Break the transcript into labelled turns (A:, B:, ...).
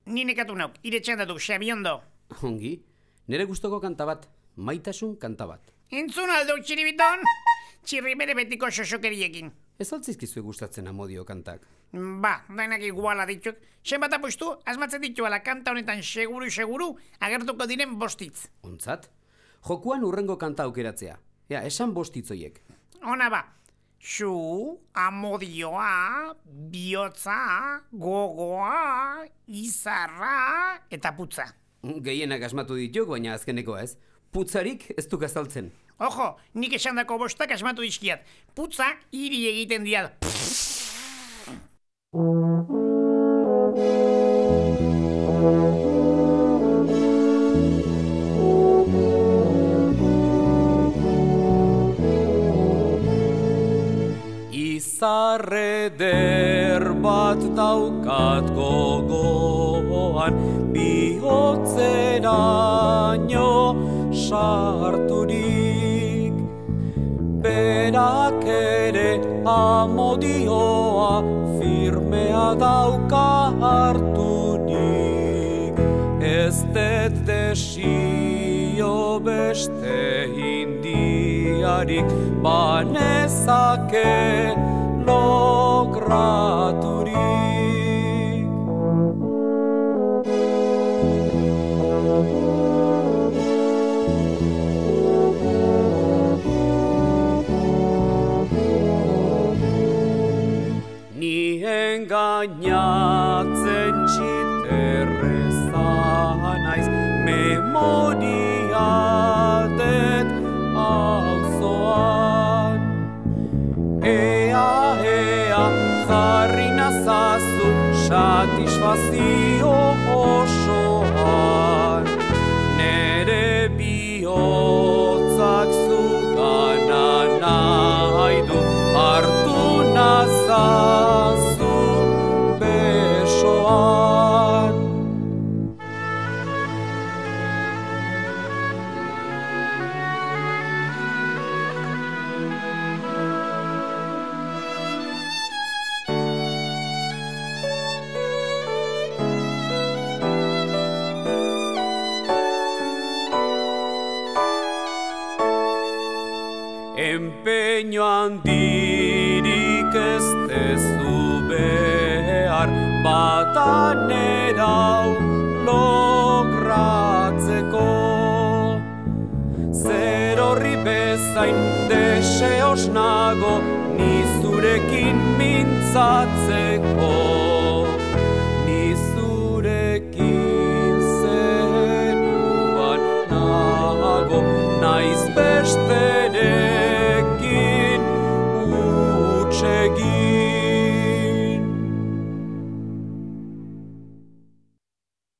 A: ni nekatu nauk, iretxean datu, Xabiondo.
B: Ongi, nire gustoko kanta bat, maitasun kanta bat.
A: Entzun aldo, txiribiton? Txirri bere betiko xoxokeriekin.
B: Ez altzizkizue gustatzen Amodio kantak.
A: Ba, denak iguala dituk. Zenbat apustu, asmatzen dituala kanta honetan seguru agertuko diren bostitz.
B: Ontzat? Jokuan urrengo kanta aukeratzea. Esan bostitzoiek.
A: Ona ba, zu, amodioa, bihotza, gogoa, izarra eta putza.
B: Gehienak asmatu dituk, baina azkeneko ez. Putzarik ez duk azaltzen.
A: Ojo, nik esandako bostak asmatu dizkiat. Putza hiri egiten diat.
C: Izarreder bat daukat gogoan, bihotzeraino sarturik. Berak ere Amodioa firmea dauka harturik. Ez det desio beste indiarik, banezake lograturik. Ni engainatzen txiterreza naiz, memoria det auzoan. Ea, jarri nazazu satisfazio osoan. Nere bihotzak zugana nahi du, hartu nazazu besoan. Empeño handirik ez dezu behar, batan erau logratzeko. Zer horri bezain deseos nago, ni zurekin mintzatzeko.